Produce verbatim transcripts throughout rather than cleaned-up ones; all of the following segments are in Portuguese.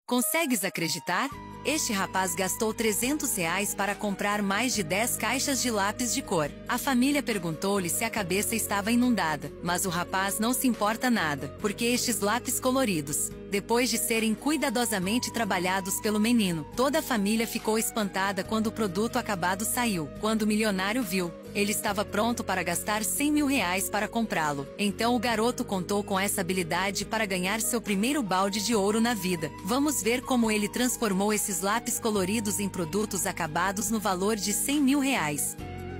Consegues acreditar? Este rapaz gastou trezentos reais para comprar mais de dez caixas de lápis de cor. A família perguntou-lhe se a cabeça estava inundada, mas o rapaz não se importa nada, porque estes lápis coloridos, depois de serem cuidadosamente trabalhados pelo menino, toda a família ficou espantada quando o produto acabado saiu. Quando o milionário viu, ele estava pronto para gastar cem mil reais para comprá-lo. Então o garoto contou com essa habilidade para ganhar seu primeiro balde de ouro na vida. Vamos ver como ele transformou esses lápis coloridos em produtos acabados no valor de cem mil reais.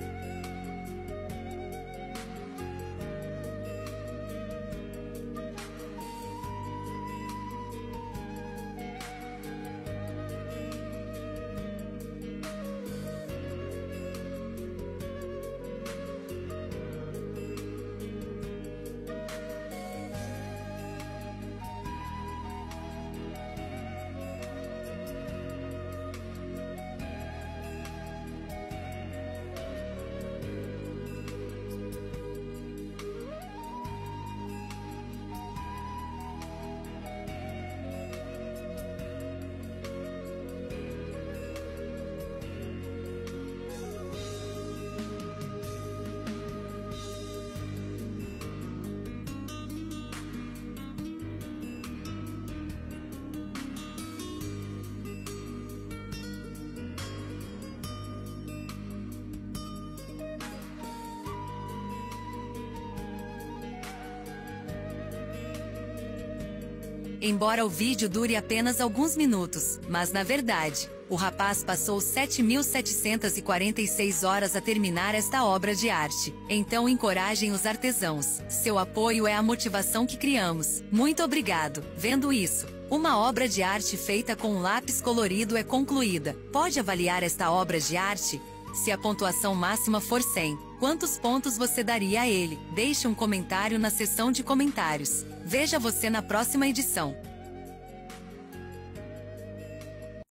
Embora o vídeo dure apenas alguns minutos, mas na verdade, o rapaz passou sete mil setecentas e quarenta e seis horas a terminar esta obra de arte. Então encorajem os artesãos. Seu apoio é a motivação que criamos. Muito obrigado. Vendo isso, uma obra de arte feita com um lápis colorido é concluída. Pode avaliar esta obra de arte? Se a pontuação máxima for cem, quantos pontos você daria a ele? Deixe um comentário na seção de comentários. Veja você na próxima edição.